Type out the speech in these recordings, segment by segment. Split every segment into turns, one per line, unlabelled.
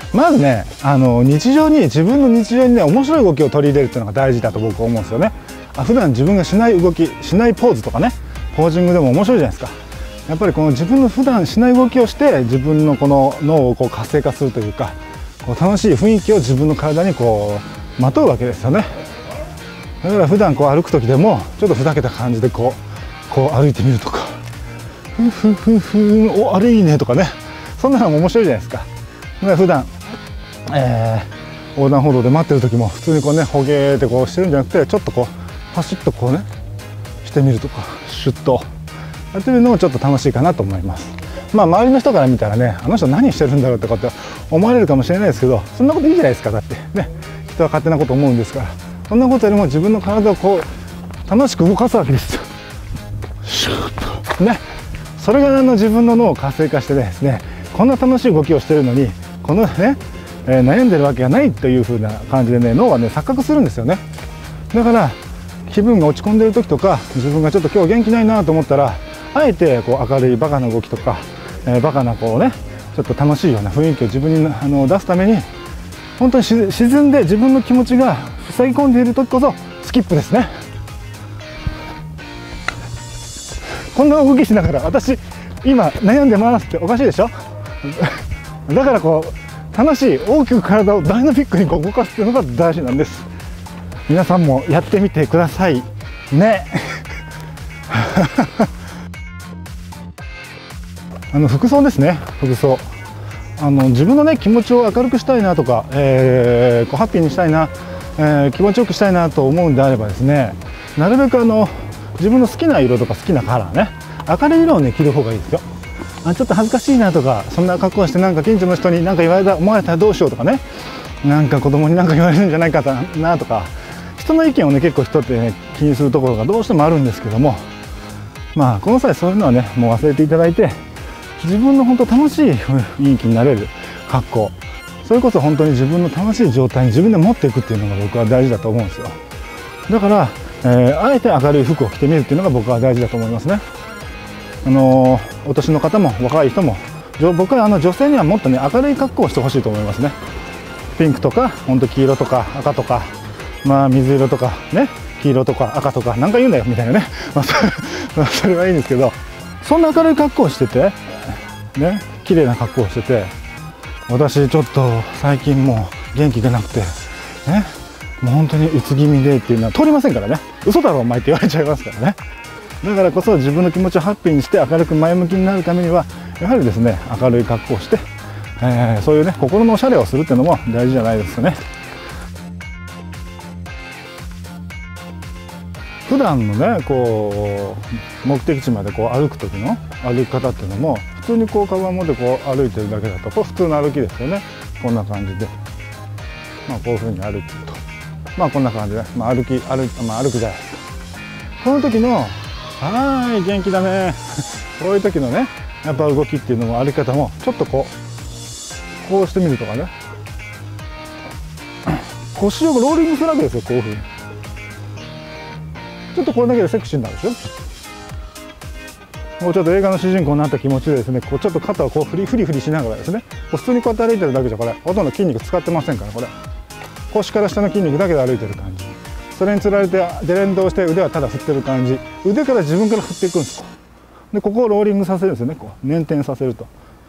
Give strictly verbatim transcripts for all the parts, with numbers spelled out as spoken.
まずね、あの日常に自分の日常にね面白い動きを取り入れるっていうのが大事だと僕は思うんですよね。あ、普段自分がしない動き、しないポーズとかね、ポージングでも面白いじゃないですか。やっぱりこの自分の普段しない動きをして自分のこの脳をこう活性化するというか、こう楽しい雰囲気を自分の体にこうまとうわけですよね。だから普段こう歩く時でもちょっとふざけた感じでこうこう歩いてみるとか、ふふふふおあれいいねとかね、そんなのも面白いじゃないですか。だから普段、えー、横断歩道で待ってる時も普通にこうねほげーってこうしてるんじゃなくて、ちょっとこうパシッとこうねしてみるとか、シュッとやってみるのもちょっと楽しいかなと思います。まあ周りの人から見たらね、あの人何してるんだろうってこと思われるかもしれないですけど、そんなこといいじゃないですか。だってね、人は勝手なこと思うんですから。そんなことよりも自分の体をこう楽しく動かすわけですよ。シュッとね、それがあの自分の脳を活性化してですね、こんな楽しい動きをしてるのにこのね、えー、悩んでるわけがないという風な感じでね、脳はね錯覚するんですよね。だから気分が落ち込んでる時とか、自分がちょっと今日元気ないなと思ったら、あえてこう明るいバカな動きとか、えー、バカなこうねちょっと楽しいような雰囲気を自分にあの出すために、本当に沈んで自分の気持ちが塞ぎ込んでいる時こそスキップですね。こんな動きしながら私今悩んでますっておかしいでしょ。だからこう楽しい大きく体をダイナミックにこう動かすっていうのが大事なんです。皆さんもやってみてくださいね。あの服装ですね。服装、あの自分のね気持ちを明るくしたいなとか、えー、こうハッピーにしたいな、えー、気持ちよくしたいなと思うんであればですね、なるべくあの自分の好きな色とか好きなカラーね、明るい色をね着る方がいいですよ。あ、ちょっと恥ずかしいなとか、そんな格好をしてなんか近所の人に何か言われた思われたらどうしようとかね、なんか子供に何か言われるんじゃないかなとか、人の意見をね結構人ってね気にするところがどうしてもあるんですけども、まあこの際そういうのはねもう忘れていただいて、自分の本当楽しい雰囲気になれる格好、それこそ本当に自分の楽しい状態に自分で持っていくっていうのが僕は大事だと思うんですよ。だから、えー、あえて明るい服を着てみるっていうのが僕は大事だと思いますね。あのー、お年の方も若い人も、僕はあの女性にはもっとね明るい格好をしてほしいと思いますね。ピンクとか本当黄色とか赤とか、まあ水色とかね、黄色とか赤とかなんか言うんだよみたいなね、まあ、それそれはいいんですけど、そんな明るい格好をしててね、綺麗な格好をしてて、私ちょっと最近もう元気がなくてね、もう本当にうつ気味でっていうのは通りませんからね。嘘だろお前って言われちゃいますからね。だからこそ自分の気持ちをハッピーにして明るく前向きになるためには、やはりですね明るい格好をして、えー、そういうね心のおしゃれをするっていうのも大事じゃないですかね。普段のねこう目的地までこう歩く時の歩き方っていうのも、普通にこうカバン持ってこう歩いてるだけだとこれ普通の歩きですよね。こんな感じで、まあこういうふうに歩くと、まあこんな感じで、まあ、歩き歩い、まあ、歩くじゃないですか。この時の「はーい元気だね」こういう時のねやっぱ動きっていうのも歩き方もちょっとこうこうしてみるとかね、腰をローリングするわけですよ。こういうふうにちょっとこれだけでセクシーになるでしょ。もうちょっと映画の主人公になった気持ちでですね、こうちょっと肩をこうフリフリフリしながらですね、普通にこうやって歩いてるだけじゃこれほとんど筋肉使ってませんから、これ腰から下の筋肉だけで歩いてる感じ、それにつられて連動して腕はただ振ってる感じ、腕から自分から振っていくんですよ。でここをローリングさせるんですよね。こう捻転させると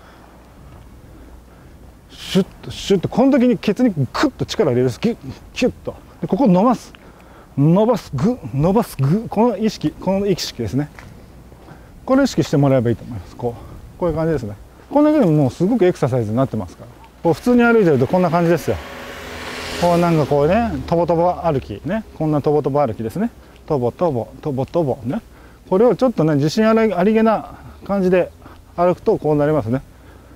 シュッとシュッと、この時にケツにグッと力を入れるんです。ギュッキュッとでここを伸ばす伸ばすグッ伸ばすグッ、この意識この意識ですね。これを意識してもらえばいいと思います。こうこういう感じですね。こんだけでももうすごくエクササイズになってますから、こう普通に歩いてるとこんな感じですよ。こうなんかこうねとぼとぼ歩きね、こんなとぼとぼ歩きですね。とぼとぼとぼとぼね、これをちょっとね自信ありありげな感じで歩くとこうなりますね。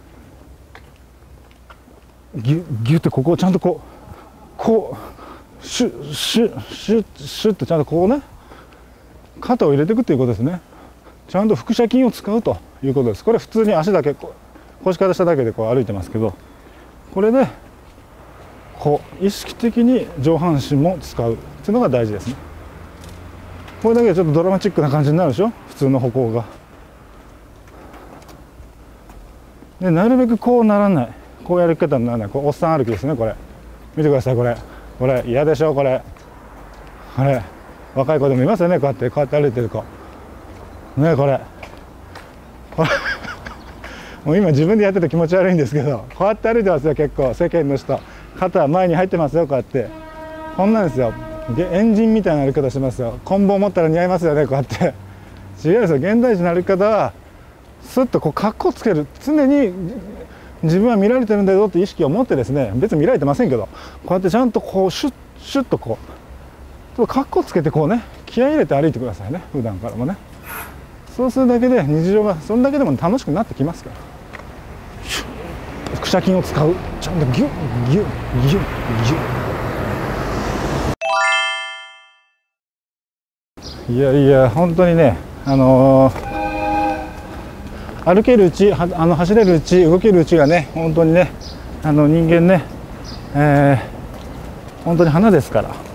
ギュッギュッてここをちゃんとこうこうシュッシュッシュッシュッとちゃんとこうね肩を入れていくということですね。ちゃんと腹斜筋を使うということです。これ普通に足だけ腰から下だけでこう歩いてますけど、これでこう意識的に上半身も使うっていうのが大事ですね。これだけでちょっとドラマチックな感じになるでしょ、普通の歩行が。でなるべくこうならない、 こうやる方にならない、こうおっさん歩きですね。これ見てください。これこれ嫌でしょ。これこれ若い子でもいますよね。こうやってこうやって歩いてる子ね。これこれもう今自分でやってて気持ち悪いんですけど、こうやって歩いてますよ。結構世間の人、肩は前に入ってますよ。こうやってこんなんですよ。エンジンみたいな歩き方してますよ。棍棒持ったら似合いますよね。こうやって違うんですよ。現代人の歩き方はスッとこう格好つける、常に自分は見られてるんだよって意識を持ってですね、別に見られてませんけど、こうやってちゃんとこうシュッシュッとこう格好つけてこうね、気合い入れて歩いてくださいね。普段からもね。そうするだけで日常がそれだけでも楽しくなってきますから。腹斜筋を使う、ちゃんとギュッギュッギュッギュッ。いやいや本当にね、あのー、歩けるうち、あの走れるうち、動けるうちがね、本当にね、あの人間ね、えー、本当に花ですから。や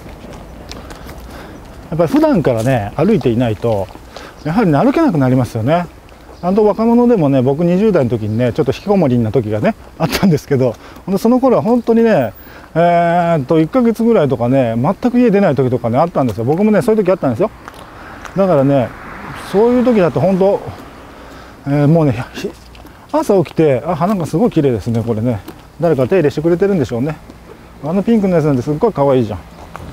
っぱり普段からね歩いていないとやはり、ね、歩けなくなりますよね。あと若者でもね、僕にじゅう代の時にねちょっと引きこもりな時がねあったんですけど、その頃は本当にね、えー、っといっかげつぐらいとかね全く家出ない時とかねあったんですよ。僕もねそういう時あったんですよ。だからねそういう時だと本当、えー、もうね朝起きて、あ、花がすごい綺麗ですね。これね誰か手入れしてくれてるんでしょうね。あのピンクのやつなんてすっごい可愛いじゃん。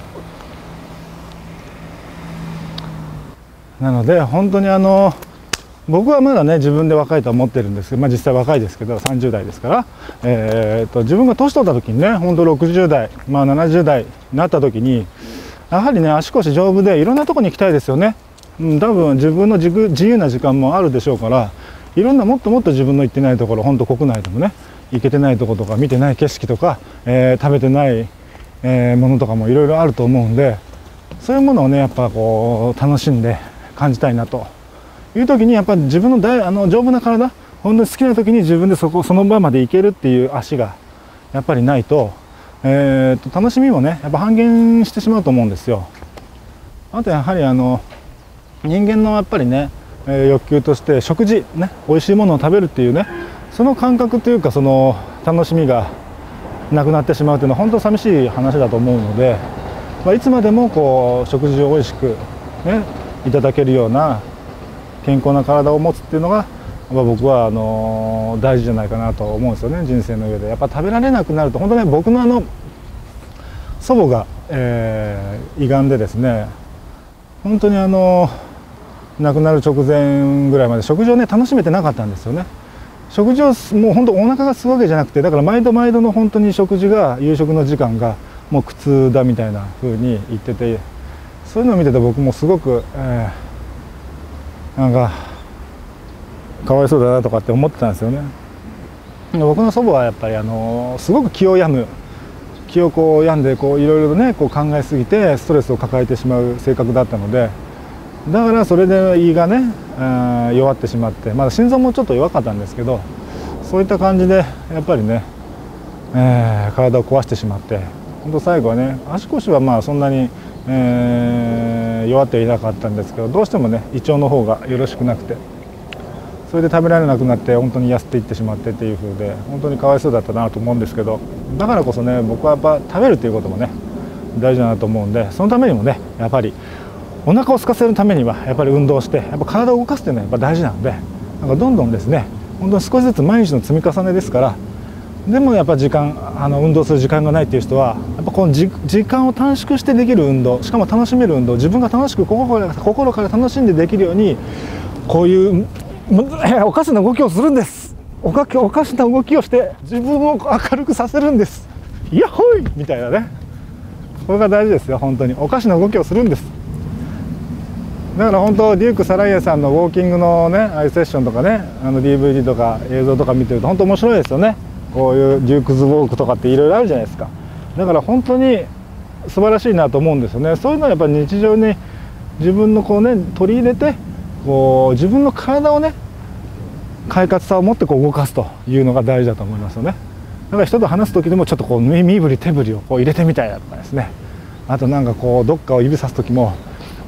なので本当にあの僕はまだね自分で若いとは思ってるんですけど、まあ、実際若いですけどさんじゅう代ですから、えー、と自分が年取った時にね本当ろくじゅう代、まあ、ななじゅう代になった時にやはりね足腰丈夫でいろんなとこに行きたいですよね。うん、多分自分の自自由な時間もあるでしょうから、いろんなもっともっと自分の行ってないところ、本当国内でもね行けてないところとか見てない景色とか、えー、食べてない、えー、ものとかもいろいろあると思うんで、そういうものをねやっぱこう楽しんで感じたいなという時に、やっぱり自分の大あの丈夫な体、本当に好きな時に自分でそこその場まで行けるっていう足がやっぱりないと、えー、と楽しみもねやっぱ半減してしまうと思うんですよ。あとやはりあの人間のやっぱりね、えー、欲求として食事ね、美味しいものを食べるっていうね、その感覚というかその楽しみがなくなってしまうというのは本当寂しい話だと思うので、まあ、いつまでもこう食事を美味しくねいただけるような健康な体を持つっていうのが、まあ、僕はあの大事じゃないかなと思うんですよね。人生の上でやっぱ食べられなくなると、本当ね僕のあの祖母が、えー、胃がんでですね、本当にあの亡くなる直前ぐらいまで食事をね楽しめてなかったんですよね。食事をもう本当お腹がすくわけじゃなくて、だから毎度毎度の本当に食事が夕食の時間がもう苦痛だみたいな風に言ってて、そういうのを見てて僕もすごく、えー、なんかかわいそうだなとかって思ってたんですよね。僕の祖母はやっぱりあのすごく気を病む気をこう病んでこういろいろねこう考えすぎてストレスを抱えてしまう性格だったので、だからそれで胃がね、えー、弱ってしまって、まだ心臓もちょっと弱かったんですけど、そういった感じでやっぱりね、えー、体を壊してしまって、本当最後はね足腰はまあそんなに、えー、弱っていなかったんですけど、どうしてもね胃腸の方がよろしくなくて、それで食べられなくなって本当に痩せていってしまってっていう風で、本当にかわいそうだったなと思うんですけど、だからこそね僕はやっぱ食べるっていうこともね大事だなと思うんで、そのためにもねやっぱりお腹を空かせるためにはやっぱり運動して、やっぱ体を動かすっていうのはやっぱ大事なので、なんかどんどんですね本当に少しずつ毎日の積み重ねですから、でもやっぱ時間あの運動する時間がないっていう人はやっぱこの時間を短縮してできる運動、しかも楽しめる運動、自分が楽しく心から心から楽しんでできるようにこういうおかしな動きをするんです。おかおかしな動きをして自分を明るくさせるんです。ヤッホイみたいなね、これが大事ですよ。本当におかしな動きをするんです。だから本当デューク・サライエさんのウォーキングのねああいうセッションとかね、あの ディーブイディー とか映像とか見てると本当面白いですよね。こういうデュークズウォークとかっていろいろあるじゃないですか。だから本当に素晴らしいなと思うんですよね。そういうのはやっぱり日常に自分のこうね取り入れて、こう自分の体をね快活さを持ってこう動かすというのが大事だと思いますよね。だから人と話す時でもちょっとこう身振り手振りをこう入れてみたいだとかですね、あとなんかこうどっかを指さす時も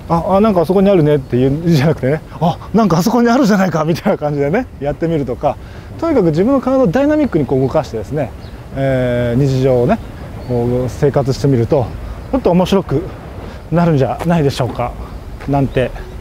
ああなんかあそこにあるねっていうんじゃなくてね、あなんかあそこにあるじゃないかみたいな感じでねやってみるとか、とにかく自分の体をダイナミックにこう動かしてですね、えー、日常をねこう生活してみるともっと面白くなるんじゃないでしょうかなんて